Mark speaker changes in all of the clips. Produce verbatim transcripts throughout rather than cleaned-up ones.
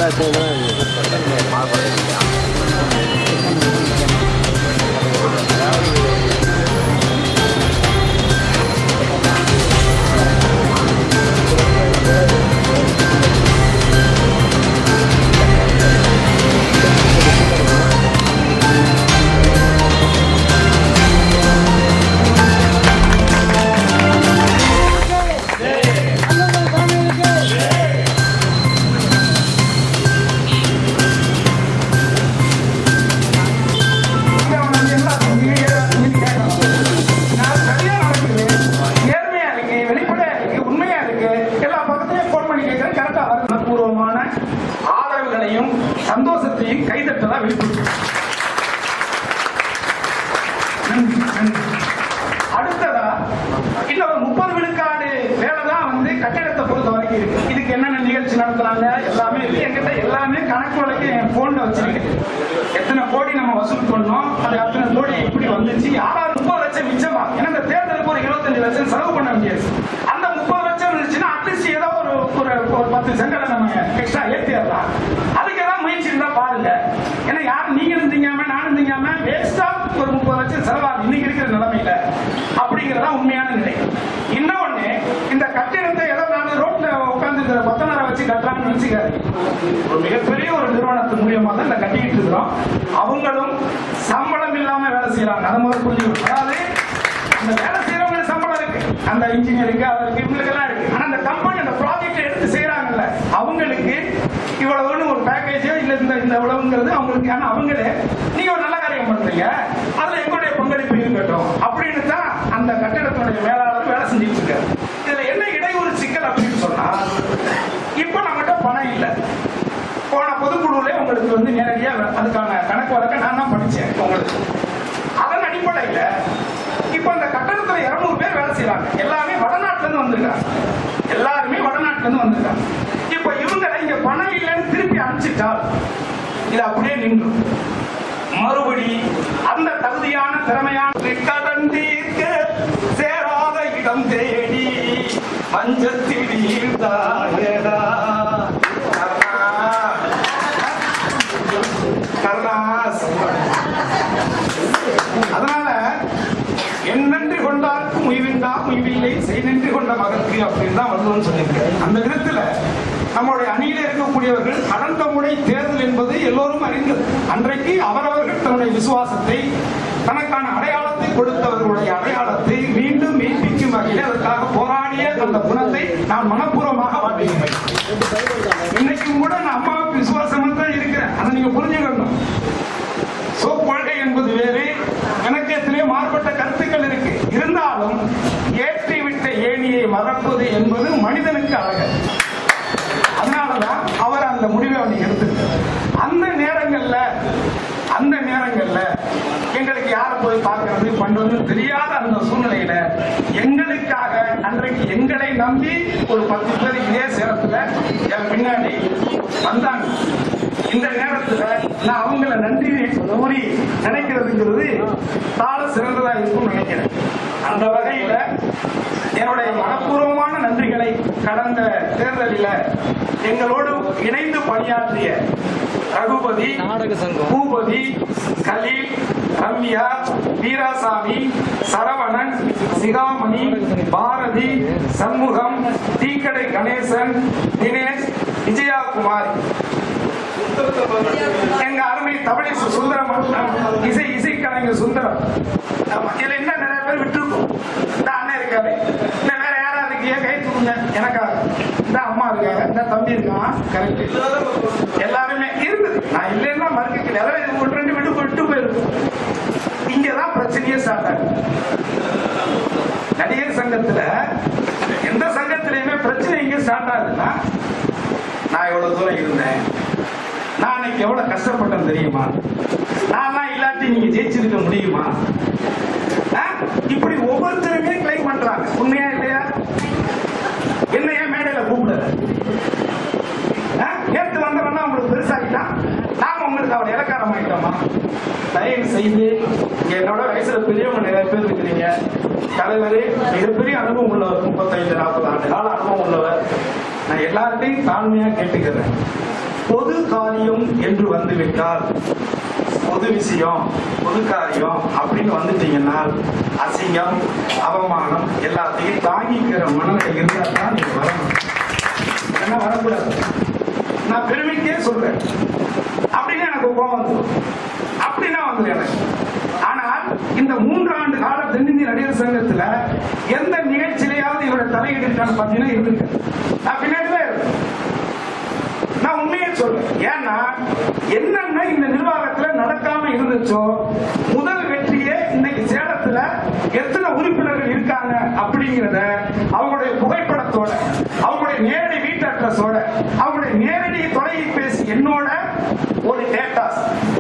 Speaker 1: ஆதரவுகளையும் சந்தோஷத்தையும் கைதட்டதா வெளிப்படுத்த. அடுத்ததா இன்னும் ஒரு முப்பது விழுக்காடு வேலைதான் வந்து கட்டிடத்தை பொறுத்த வரைக்கும் இருக்கு. இதுக்கு என்னென்ன நிகழ்ச்சி நடத்துறாங்க எல்லாமே என்கிட்ட எல்லாமே கணக்கு வழக்கு என் போன்ல வச்சிருக்கேன். எத்தனை கோடி நம்ம வசூல் பண்ணோம், அது அத்தனை கோடி எப்படி வந்துச்சு, யாராவது முப்பது லட்சம் மிச்சமா. ஏன்னா இந்த தேர்தலுக்கு ஒரு இருபத்தஞ்சு லட்சம் செலவு பண்ண முடியாது. அந்த முப்பது லட்சம் இருந்துச்சுன்னா அட்லீஸ்ட் ஏதோ ஒரு ஒரு பத்து செங்கலை நம்ம எக்ஸ்ட்ரா ஏற்றிடலாம். அதுக்கு ஏதாவது முயற்சி இருந்தா பாருங்க. ஏன்னா யாரும் நீங்க இருந்தீங்காம நானும் திங்காம வேஸ்டா ஒரு முப்பது லட்சம் செலவாகும் இன்னைக்கு இருக்கிற நிலைமையில. அப்படிங்கிறதா உண்மையான நிலை. இன்னொன்னு, இந்த கட்டிடத்தை ஏதோ நான் ரோட்ல உட்கார்ந்து பத்தனார வச்சு கட்டுறாங்கன்னு நினைச்சுக்காரு. ஒரு மிகப்பெரிய ஒரு நிறுவனத்து மூலியமா தான் இந்த கட்டிக்கிட்டு இருக்கிறோம். அவங்களும் சம்பளம் இல்லாம வேலை செய்யறாங்க. அதை முதல் புரிஞ்சுக்கணும். அதாவது அந்த வேலை செய்யறவங்களுக்கு சம்பளம் இருக்கு, அந்த இன்ஜினியருக்கு அவருக்கு இவங்களுக்கு எல்லாம் இருக்கு. ஆனா அந்த கம்பெனி அந்த ப்ராஜெக்ட் எடுத்து செய்யறாங்கல்ல, அவங்களுக்கு இவ்வளவுன்னு ஒரு பேக்கேஜோ இல்ல இந்த இந்த இவ்வளவுங்கிறது அவங்களுக்கு. ஆனா அவங்களே நீங்க ஒரு நல்ல காரியம் பண்றீங்க, அதுல எங்களுடைய பங்களிப்பு இருக்கட்டும் அப்படின்னு தான் அந்த கட்டிடத்தினுடைய மேலாளர் வேலை செஞ்சுட்டு இருக்காரு. இதுல என்ன இடையூறு சிக்கல் அப்படின்னு சொன்னா, இப்ப நம்மகிட்ட பணம் இல்லை. போன பொதுக்குழுல உங்களுக்கு வந்து நேரடியா அதுக்கான கணக்கு வழக்க நான் தான் படிச்சேன் உங்களுக்கு. அதன் அடிப்படையில இப்ப அந்த கட்டடத்துல இருநூறு பேர் வேலை செய்யறாங்க. எல்லாமே வடநாட்டுல இருந்து வந்திருக்காங்க. எல்லாருமே வடநாட்டுல இருந்து வந்திருக்காங்க. இப்ப இவங்களை இங்க பணம் இல்லைன்னு திருப்பி அனுப்பிச்சிட்டால் இது அப்படியே நின்று மறுபடி அந்த தகுதியான திறமையான கடன் தீர்க்க சேராத இடம் தேடி பஞ்சத்தில் ஈர்த்தாயடா கருணாஸ். அதனால என்னென்று கொண்டார்க்கும் உய்வின்றா உய்வில்லை செய்தென்று கொண்ட மகற்கு அப்படின்னு தான் வருவோம்னு சொல்லியிருக்காரு. அந்த விதத்துல நம்முடைய அணியில இருக்கக்கூடியவர்கள் கடந்த முறை தேர்தல் என்பது எல்லோரும் அறிந்தது. அன்றைக்கு அவரவர்கள் தன்னுடைய விசுவாசத்தை, தனக்கான அடையாளத்தை கொடுத்தவர்களுடைய அடையாளத்தை மீண்டும் மெய்ப்பிக்கும் வகையில் அதற்காக போராடிய அந்த குணத்தை நான் மனப்பூர்வமாக வாழ்த்துகிறேன். இன்னைக்கும் கூட நான் அம்மாவுக்கு விசுவாசமா தான் இருக்கிறேன். அதை நீங்க புரிஞ்சுக்கணும். சோ கொள்கை என்பது வேறு, எனக்கு எத்தனையோ மாறுபட்ட கருத்துக்கள் இருக்கு. இருந்தாலும் ஏற்றி விட்ட ஏணியை மறப்பது என்பது மனிதனுக்கு அழகு. அதனாலதான் அவர் அந்த முடிவை அவர் எடுத்துட்டார். அந்த நேரங்கள்ல அந்த நேரங்கள்ல எங்களுக்கு யாரை போய் பார்க்கறது பண்றது தெரியாத அந்த சூழ்நிலையில எங்களுக்காக அன்றைக்கு எங்களை நம்பி ஒரு பத்து பேர் இதே சேலத்துல என் பின்னாடி வந்தாங்க. இந்த நேரத்துல நான் அவங்களை நன்றி கூறி நினைக்கிறதுங்கிறது தாழ சிறந்ததா இருக்கும் நினைக்கிறேன். அந்த வகையில என்னுடைய மனப்பூர்வமான நன்றிகளை கடந்த தேர்தலில் எங்களோடு இணைந்து பணியாற்றிய ரகுபதி, பூபதி, கலீல், ரம்யா, வீராசாமி, சரவணன், சிகாமணி, பாரதி, சண்முகம், தீக்கடை கணேசன், தினேஷ், விஜயாகுமாரி, எங்க அருமை தமிழ் சுந்தரம், இசை இசைக்கலைஞர் சுந்தரம். இதுல என்ன நிறைய பேர் விட்டுருக்கோம். இந்த அண்ணன் இருக்காரு, இந்த வேற யாராவது இருக்கியா கை தூக்குங்க எனக்காக. இந்த அம்மா இருக்காங்க, இந்த தம்பி இருக்கான். கரெக்ட், எல்லாருமே இருந்தது. நான் இல்லைன்னா மறுக்கல. அதாவது ஒரு ரெண்டு விட்டு விட்டு போயிருக்கும். இங்கதான் பிரச்சனையே ஸ்டார்ட் ஆகும். நடிகர் சங்கத்துல எந்த சங்கத்திலயுமே பிரச்சனை இங்க ஸ்டார்ட் ஆகுதுன்னா, நான் எவ்வளவு தூரம் இருந்தேன், நான் இன்னைக்கு எவ்வளவு கஷ்டப்பட்டேன் தெரியுமா, நான் இல்லாட்டி நீங்க ஜெயிச்சிருக்க முடியுமா, இப்படி ஒவ்வொருத்தருமே கிளைம் பண்றாங்க. உண்மையா இல்லையா? என்ன ஏன் மேடையில கூப்பிடுற, நேற்று வந்தவன்னா உங்களுக்கு பெருசாகிட்டான், நாம உங்களுக்கு அவளை இலக்காரம் ஆகிட்டோமா? தயவு செய்து என்னோட வயசுல பெரியவங்க நிறைய பேர் இருக்கிறீங்க. தலைவர் மிகப்பெரிய அனுபவம் உள்ளவர், முப்பத்தைந்து நாற்பது ஆண்டு கால அனுபவம் உள்ளவர். நான் எல்லார்ட்டையும் தாழ்மையா கேட்டுக்கிறேன். பொது காரியம் என்று வந்துவிட்டால், பொது விஷயம் பொது காரியம் அப்படின்னு வந்துட்டீங்கன்னா அசிங்கம் அவமானம் எல்லாத்தையும் தாங்கிக்கிற மனநிலை இருந்தால் தான் நீங்க வரணும். என்ன வரக்கூடாது. நான் பெருமைக்கே சொல்றேன். அப்படின்னு எனக்கு கோபம் வந்துடும். அப்படின்னா வந்து எனக்கு. ஆனால் இந்த மூன்று ஆண்டு கால தென்னிந்திய நடிகர் சங்கத்துல எந்த நிகழ்ச்சியிலையாவது இவருடைய தலையீடு இருக்கான்னு பாத்தீங்கன்னா இருக்கு. நான் பின்னாடி தான் இருக்கேன். நான் உண்மையே சொல்றேன். ஏன்னா என்னென்ன இந்த நிர்வாகத்துல நடக்காம இருந்துச்சோ, முதல் வெற்றியே இன்னைக்கு சேலத்துல எத்தனை உறுப்பினர்கள் இருக்காங்க அப்படிங்கிறத அவங்களுடைய புகைப்படத்தோட, அவங்களுடைய நேரடி வீட்டு அட்ரஸோட, அவங்களுடைய நேரடி தொலைபேசி என்னோட ஒரு டேட்டாஸ்,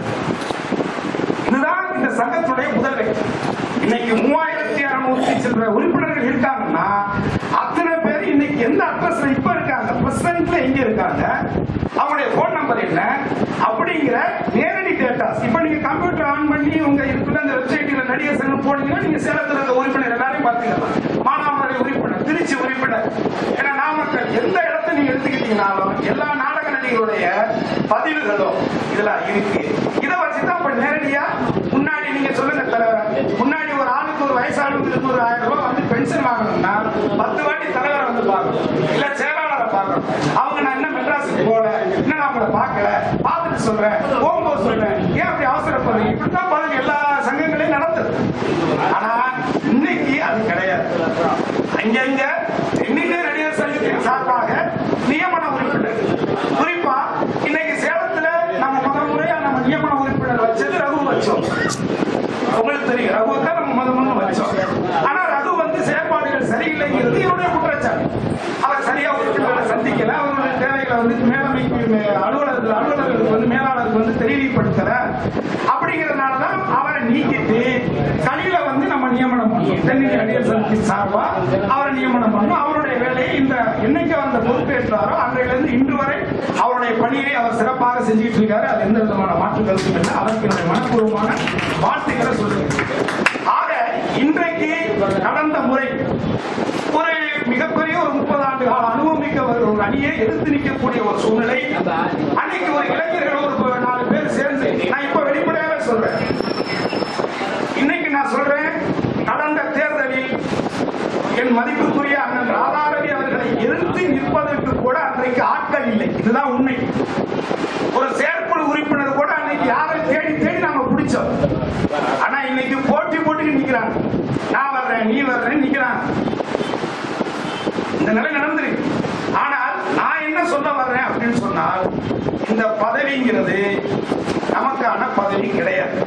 Speaker 1: இதுதான் இந்த சங்கத்துடைய முதல் வெற்றி. இன்னைக்கு மூவாயிரத்தி அறுநூத்தி சில உறுப்பினர்கள் இருக்காங்கன்னா அத்தனை பேர் இன்னைக்கு எந்த அட்ரஸ்ல இப்ப இருக்காங்க, பிரசிடென்ட்ல எங்க இருக்காங்க, அவங்களுடைய போன் நம்பர் என்ன அப்படிங்கிற நேரடி டேட்டாஸ். இப்ப நீங்க கம்ப்யூட்டர் ஆன் பண்ணி உங்க இருக்குள்ள அந்த வெப்சைட்ல நடிகர் சங்கம் போனீங்கன்னா நீங்க சேலத்துல இருக்க உறுப்பினர் எல்லாரையும் பார்த்துக்கலாம். மானாமதுரை உறுப்பினர், திருச்சி உறுப்பினர், ஏன்னா நாமக்கல், எந்த இடத்த நீங்க எடுத்துக்கிட்டீங்கன்னாலும் எல்லா நாடக நடிகருடைய பதிவுகளும் இதெல்லாம் இருக்கு. இதை வச்சுதான் இப்ப நேரடியா முன்னாடி நீங்க சொல்லுங்க தலைவர், முன்னாடி ஒரு ஆளுக்கு ஒரு வயசானவங்களுக்கு ஒரு ஆயிரம் ரூபாய் வந்து பென்ஷன் வாங்கணும்னா பத்து வாட்டி தலைவரை வந்து பார்க்கணும், இல்ல செயலாளரை பார்க்கணும். அவங்க நான் என்ன மெட்ராஸுக்கு போல, இன்னும் நான் உங்களை பார்க்கல, பார்த்துட்டு சொல்றேன், போகும்போது சொல்றேன், ஏன் அப்படி அவசரப்படுறீங்க? இப்படிதான் பதில் எல்லா சங்கங்களையும் நடத்துது. ஆனா இன்னைக்கு அது கிடையாது. அங்கங்க தென்னிந்திய நடிகர் சங்கத்தின் சார்பாக நியமன உறுப்பினர், குறிப்பா இன்னைக்கு சேலத்துல நம்ம முதல் முறையா நம்ம நியமன உறுப்பினர் வச்சது ரகு வச்சோம். உங்களுக்கு தெரியும், ரகு தான் நம்ம முத முதல்ல வச்சோம். ஆனா ரகு வந்து செயல்பாடுகள் சரியில்லைங்கிறது என்னுடைய குற்றச்சாட்டு. அவர் சரியா உறுப்பினர்களை சந்திக்கல, அவருடைய தேவைகளை வந்து மேலமைக்கு அலுவலர்கள் அலுவலர்களுக்கு வந்து மேலாளருக்கு வந்து தெரிவிப்படுத்தல. அப்படிங்கிறதுனாலதான் அவரை நீக்கிட்டு கலியில வந்து நம்ம நியமனம் பண்ணோம். தென்னிந்திய நடிகர் சங்கத்தின் சார்பா அவரை நியமனம் பண்ணோம். அவருடைய வேலையை இந்த என்னைக்கு அந்த பொறுப்பேற்றாரோ அன்றையிலிருந்து இன்று வரை அவருடைய பணியை அவர் சிறப்பாக செஞ்சுட்டு இருக்காரு. அது எந்த விதமான மாற்று கருத்தும் இல்லை. அதற்கு என்னுடைய மனப்பூர்வமான வாழ்த்துக்களை சொல்றேன். ஆக இன்றைக்கு கடந்த முறை ஒரு மிகப்பெரிய ஒரு முப்பது ஆண்டு கால அனுபவமிக்க ஒரு அணியை எதிர்த்து நிற்கக்கூடிய ஒரு சூழ்நிலை. அன்னைக்கு ஒரு இளைஞர்கள் ஒரு நாலு பேர் சேர்ந்து, நான் இப்ப வெளிப்படையாக சொல்றேன், இன்னைக்கு நான் சொல்றேன், கடந்த தேர்தலில் என் மதிப்புக்குரிய அண்ணன் ராதாரவி அவர்களை எதிர்த்து நிற்பதற்கு கூட அன்றைக்கு ஆட்கள் இல்லை. இதுதான் உண்மை. ஒரு செயற்குழு உறுப்பினர் கூட அன்னைக்கு யாரை தேடி தேடி நாம பிடிச்சோம். ஆனா இன்னைக்கு போட்டி போட்டு நிக்கிறாங்க. நான் வர்றேன், நீ வர்றேன் நிக்கிறாங்க. இந்த நிலை நடந்திருக்கு. ஆனால் நான் என்ன சொல்ல வர்றேன் அப்படின்னு சொன்னால், இந்த பதவிங்கிறது நமக்கான பதவி கிடையாது.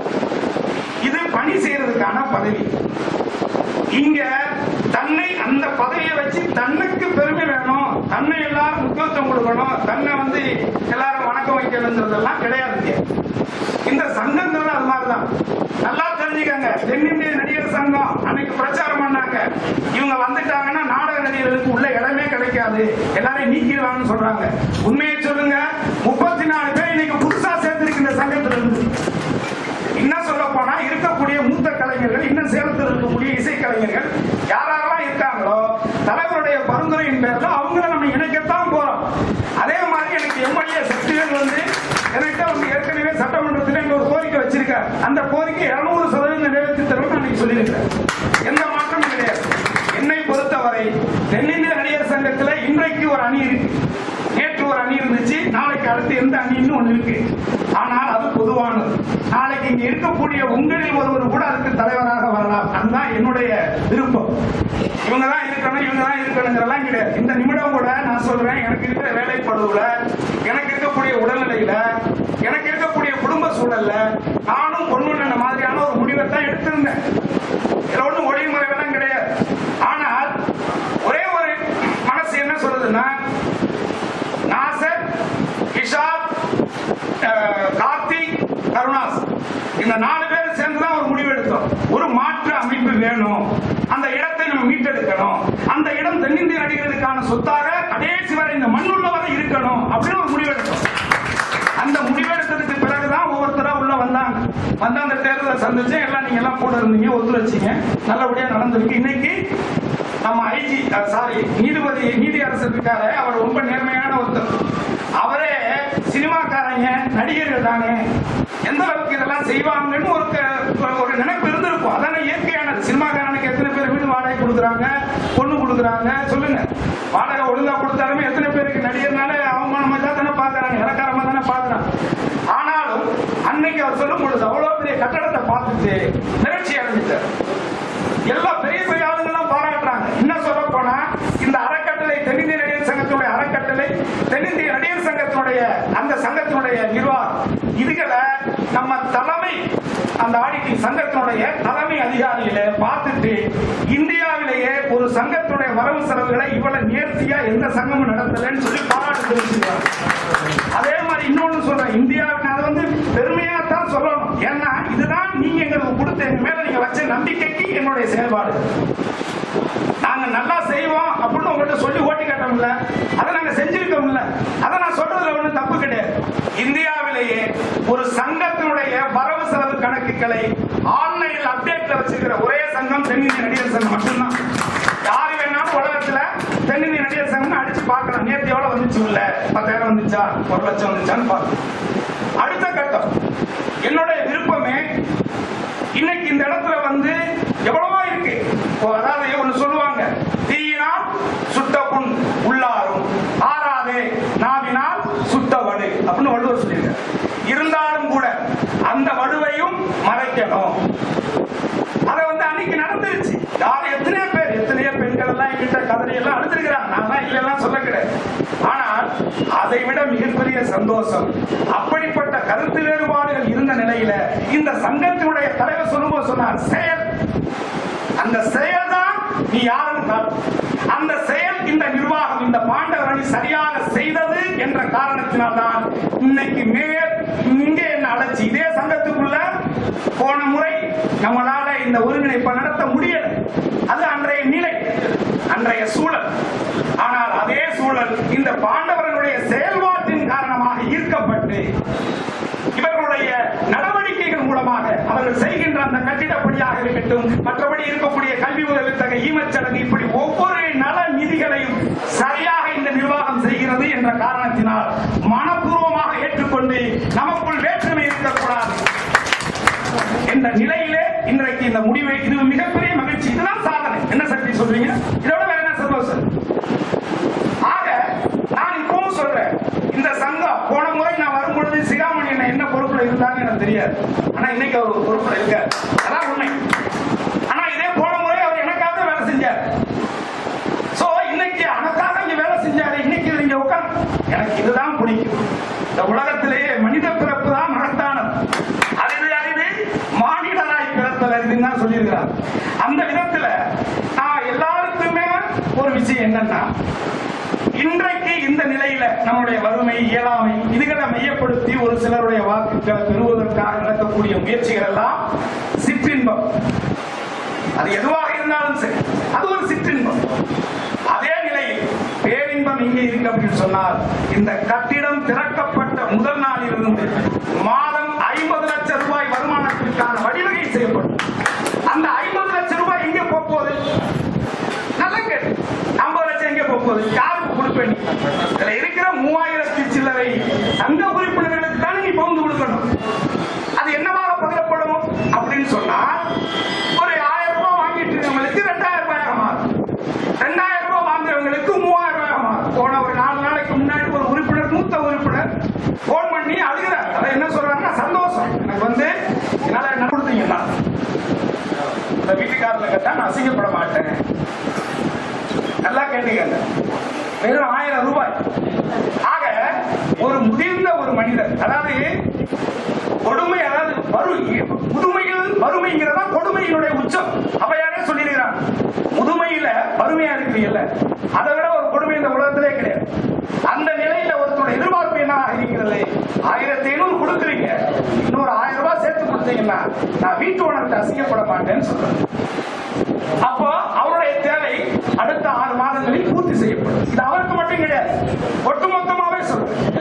Speaker 1: இது பணி செய்யறதுக்கான பதவி. இங்க தன்னை அந்த பதவியை வச்சு தன்னுக்கு பெருமை வேணும், தன்னை எல்லாரும் முக்கியத்துவம் கொடுக்கணும், தன்னை வந்து எல்லாரும் வணக்கம் வைக்கணுங்கிறதெல்லாம் கிடையாது. இந்த சங்கங்கள் அது மாதிரிதான். நல்லா தெரிஞ்சுக்கங்க. தென்னிந்திய நடிகர் சங்கம் அன்னைக்கு பிரச்சாரம் பண்ணாங்க, இவங்க வந்துட்டாங்கன்னா நாடக நடிகர்களுக்கு உள்ள இடமே கிடைக்காது, எல்லாரையும் நீக்கிடுவாங்கன்னு சொல்றாங்க. உண்மையை சொல்லுங்க, முப்பத்தி நாலு பேர் இன்னைக்கு புதுசா சேர்ந்திருக்கு இந்த சங்கத்துல இருந்து. இன்னும் சொல்ல போனா இருக்கக்கூடிய மூத்த கலைஞர்கள், இன்னும் சேலத்தில் இருக்கக்கூடிய இசை கலைஞர்கள் யாரெல்லாம் இருக்காங்களோ தலைவருடைய பரிந்துரையின் பேர்ல அவங்கள நம்ம இணைக்கத்தான் போறோம். அதே மாதிரி எனக்கு எம்எல்ஏ சக்திகள் வந்து எனக்கு வந்து ஏற்கனவே சட்டமன்றத்தில் ஒரு கோரிக்கை வச்சிருக்காரு. அந்த கோரிக்கை இருநூறு சதவீதம் நிறைவேற்றி தருவோம் நான் சொல்லியிருக்கிறேன். எந்த மாற்றமும் கிடையாது. என்னை பொறுத்தவரை தென்னிந்திய நடிகர் சங்கத்தில் இன்றைக்கு ஒரு அணி இருக்கு, நேற்று ஒரு அணி இருந்துச்சு, நாளைக்கு அடுத்து எந்த அணின்னு ஒண்ணு இருக்கு. ஆனால் அது பொதுவானது. நாளைக்கு இங்க இருக்கக்கூடிய உங்களில் ஒருவர் கூட அதுக்கு தலைவராக வரலாம். அதுதான் என்னுடைய விருப்பம். இவங்க தான் இருக்கணும், இவங்க தான் இருக்கணுங்கிறதெல்லாம் கிடையாது. இந்த நிமிடம் கூட நான் சொல்றேன், எனக்கு இருக்கிற வேலைப்படுவுல, எனக்கு இருக்கக்கூடிய உடல்நிலையில, எனக்கு இருக்கக்கூடிய குடும்ப சூழல்ல நானும் பொண்ணு மாதிரியான ஒரு முடிவை தான் எடுத்திருந்தேன். இதுல ஒன்றும் ஒளிமுறைவெல்லாம் கிடையாது. ஆனால் ஒரே ஒரு மனசு என்ன சொல்லுதுன்னா, நாசர், கிஷார், கார்த்திக், கருணாஸ் இந்த நாலு பேர் சேர்ந்துதான் ஒரு முடிவு எடுத்தோம். ஒரு மாற்று அமைப்பு வேணும், அந்த இடத்தை நம்ம மீட்டெடுக்கணும், அந்த இடம் தென்னிந்திய நடிகர்களுக்கான சொத்தாக கடைசி வரை இந்த மண்ணுள்ள வரை இருக்கணும் அப்படின்னு ஒரு முடிவு எடுத்தோம். அந்த முடிவெடுத்ததுக்கு பிறகுதான் ஒவ்வொருத்தரா உள்ள வந்தாங்க. வந்து அந்த தேர்தலை சந்திச்சு எல்லாம் நீங்க எல்லாம் கூட இருந்தீங்க, ஒத்துழைச்சிங்க, நல்லபடியா நடந்திருக்கு. இன்னைக்கு நம்ம ஐஜி சாரி நீதிபதி நீதி அரசர் இருக்காரு, அவர் ரொம்ப நேர்மையான ஒருத்தர். அவரே சினிமாக்காரங்க நடிகர்கள் தானே, எந்த அளவுக்கு இதெல்லாம் செய்வாங்கன்னு ஒரு ஒரு நினைப்பு இருந்திருக்கும். அதான இயற்கையானது. சினிமாக்காரனுக்கு எத்தனை பேர் வீடு வாடகை கொடுக்குறாங்க, பொண்ணு கொடுக்குறாங்க சொல்லுங்க. வாடகை ஒழுங்கா கொடுத்தாலுமே எத்தனை பேருக்கு நடிகர்னால அவமானமா தான் தானே பாக்குறாங்க, இலக்காரமா தானே பாக்குறாங்க. ஆனாலும் அன்னைக்கு அவர் சொல்லும் பொழுது அவ்வளவு பெரிய கட்டடத்தை பார்த்துட்டு நிகழ்ச்சி அடைஞ்சிட்டார். எல்லா பெரிய பெரிய ஆளுங்கெல்லாம் பாராட்டுறாங்க. என்ன சொல்ல போனா இந்த அறக்கட்டளை, தென்னிந்திய நடிகர் சங்கத்தினுடைய அறக்கட்டளை, தென்னிந்திய நடிகர் சங்கத்தினுடைய அந்த சங்கத்தினுடைய நிர்வாகம், இதுகளை நம்ம தலைமை அந்த ஆடிட்டிங் சங்கத்தினுடைய தலைமை அதிகாரிகளை பார்த்துட்டு இந்தியாவிலேயே ஒரு சங்கத்தினுடைய வரவு செலவுகளை இவ்வளவு நேர்த்தியா எந்த சங்கமும் நடத்தலன்னு சொல்லி பாராட்டு தெரிவிச்சிருக்காங்க. அதே மாதிரி இன்னொன்னு சொல்றேன், இந்தியாவின் அதை வந்து பெருமையா தான் சொல்லணும். ஏன்னா இதுதான் நீங்க எங்களுக்கு கொடுத்த எங்க மேல நீங்க வச்ச நம்பிக்கைக்கு என்னுடைய செயல்பாடு. நாங்க நல்லா செய்வோம் அப்படின்னு உங்கள்கிட்ட சொல்லி ஓட்டி காட்டோம்ல, அதை நாங்க செஞ்சிருக்கோம்ல, அதை நான் சொல்றதுல ஒன்றும் தப்பு கிடையாது. இந்தியாவிலேயே ஒரு சங்கத்தினுடைய வரவு செலவு கணக்குகளை ஆன்லைனில் அப்டேட்ல வச்சிருக்கிற ஒரே சங்கம் தென்னிந்திய நடிகர் சங்கம் மட்டும்தான். யாரு வேணாலும் உலகத்துல தென்னிந்திய நடிகர் சங்கம் அடிச்சு பார்க்கலாம். நேற்று எவ்வளவு வந்துச்சு, இல்ல பத்தாயிரம் வந்துச்சா, ஒரு லட்சம் வந்துச்சான்னு பார்க்கலாம். அடுத்த கட்டம் என்னுடைய விருப்பமே, இன்னைக்கு இந்த இடத்துல வந்து எவ்வளவோ இருக்கு. அதாவது ஒண்ணு சொல்லுவாங்க, தீயினால் சுட்ட புண் உள்ளாரும், ஆறாதே நாவினால் சுட்ட வடு அப்படின்னு வள்ளுவர் சொல்லியிருக்காரு. இருந்தாலும் கூட அந்த வடுவையும் மறைக்கணும். அதை வந்து அன்னைக்கு நடந்துருச்சு. யார் எத்தனையோ பேர், எத்தனையோ பெண்கள் எல்லாம் என்கிட்ட கதறி எல்லாம் அழுதுருக்கிறாங்க. நான் தான் இல்லையெல்லாம் சொல்ல கிடையாது. ஆனால் அதை விட மிகப்பெரிய சந்தோஷம், அப்படிப்பட்ட கருத்து வேறுபாடுகள் இருந்த நிலையில இந்த சங்கத்தினுடைய தலைவர் சொல்லும்போது சொன்னார், செயல், அந்த செயல் தான் நீ யாரும் காட்டு. அந்த செயல் இந்த நிர்வாகம், இந்த பாண்டவர் அணி சரியாக செய்தது என்ற காரணத்தினால்தான் இன்னைக்கு மேயர் இங்கே என்ன அழைச்சி இதே சங்கத்துக்குள்ள போன முறை நம்மளால இந்த ஒருங்கிணைப்பை நடத்த முடியல. அது அன்றைய நிலை, அன்றைய சூழல். ஆனால் அதே சூழல் இந்த பாண்டவர்களுடைய செயல்பாட்டின் காரணமாக ஈர்க்கப்பட்டு இவர்களுடைய நடவடிக்கைகள் மூலமாக அவர்கள் செய்கின்ற அந்த கட்டிட பணியாக இருக்கட்டும், மற்றபடி இருக்கக்கூடிய கல்வி உதவித்தொகை, ஈமச்சடங்கு, இப்படி ஒவ்வொரு நல நிதிகளையும் சரியாக இந்த நிர்வாகம் செய்கிறது என்ற காரணத்தினால் மனப்பூர்வமாக ஏற்றுக்கொண்டு நமக்குள் வேற்றுமை இருக்கக்கூடாது என்ற நிலையிலே இன்றைக்கு இந்த முடிவை, இது மிகப்பெரிய மகிழ்ச்சி. இதுதான் சாதனை. என்ன சக்தி சொல்றீங்க? இதோட வேற என்ன சந்தோஷம்? ஆக நான் இப்பவும் சொல்றேன், இந்த சங்கம் போன முறை நான் வரும்பொழுது சிகாமணி என்ன என்ன பொறுப்புல இருந்தாங்க எனக்கு தெரியாது. ஆனா இன்னைக்கு அவர் பொறுப்புல இருக்கார். அதான் உண்மை. ஆனா இதே போன முறை அவர் எனக்காக வேலை செஞ்சார். சோ இன்னைக்கு எனக்காக இங்க வேலை செஞ்சாரு. இன்னைக்கு இங்க உட்கார்ந்து எனக்கு இதுதான் பிடிக்கும். இந்த உலகத்திலேயே மனித பிறப்பு தான் மகத்தானது. அரிது அரிது மானிடராய் பிறத்தல் அரிதுன்னு தான் சொல்லியிருக்கிறார். அந்த விதத்துல நான் எல்லாருக்குமே ஒரு விஷயம் என்னன்னா, இன்றைக்கு இந்த நிலையில நம்முடைய வறுமை, இயலாமை, இதுகளை மையப்படுத்தி ஒரு சிலருடைய வாக்குகளை பெறுவதற்காக நடக்கக்கூடிய முயற்சிகள் எல்லாம் சிற்றின்பம். அது எதுவாக இருந்தாலும் சரி, அது ஒரு சிற்றின்பம். அதே நிலையில் பேரின்பம் இங்கே இருக்கு அப்படின்னு சொன்னால், இந்த கட்டிடம் திறக்கப்பட்ட முதல் நாளிலிருந்து மாதம் ஐம்பது லட்சம் ரூபாய் வருமானத்திற்கான வழிவகை செய்யப்படும். அந்த ஐம்பது லட்சம் ரூபாய் எங்கே போகுது? நல்ல கேட்டு, ஐம்பது லட்சம் எங்கே போகுது? யாருக்கு கொடுப்பேன்? இதுல இருக்கிற மூவாயிரத்தி சில்லறை சங்க உறுப்பினர்களுக்கு தானே நீ பகிர்ந்து கொடுக்கணும். அது என்னவாக பகிரப்படும் அப்படின்னு சொன்னா, ஒரு ஆயிரம் ரூபாய் வாங்கிட்டு இருக்கவங்களுக்கு ரெண்டாயிரம் ரூபாய் மாறும், ரெண்டாயிரம் ரூபாய் வாங்குறவங்களுக்கு மூவாயிரம் ரூபாய் மாறும். போன ஒரு நாலு நாளைக்கு முன்னாடி ஒரு உறுப்பினர், மூத்த உறுப்பினர் போன் பண்ணி அழுகிறார். அதை என்ன சொல்றாங்கன்னா, சந்தோஷம் எனக்கு வந்து என்னால என்ன கொடுத்தீங்கன்னா இந்த வீட்டுக்காரர்ல கேட்டா நான் அசிங்கப்பட மாட்டேன். நல்லா கேட்டீங்க, வெறும் ஆயிரம் ரூபாய். ஆக ஒரு முதிர்ந்த ஒரு மனிதர், அதாவது கொடுமை, அதாவது முதுமையில் வறுமைங்கிறதா கொடுமையினுடைய உச்சம். அவையாரே சொல்லியிருக்கிறான், முதுமையில வறுமையா இருக்கிறீங்கல்ல, அதை விட ஒரு கொடுமை இந்த உலகத்திலே கிடையாது. அந்த நிலையில ஒருத்தருடைய எதிர்பார்ப்பு என்ன இருக்கிறது? ஆயிரத்தி ஐநூறு கொடுக்குறீங்க, இன்னொரு ஆயிரம் ரூபாய் சேர்த்து கொடுத்தீங்கன்னா நான் வீட்டு ஓனர்கிட்ட அசிங்கப்பட மாட்டேன்னு சொல்றேன். அப்போ அவருடைய தேவை அடுத்த ஆறு மாதங்களில் பூர்த்தி செய்யப்படும். இது அவருக்கு மட்டும் கிடையாது, ஒட்டுமொத்தமாவே சொல்றேன்.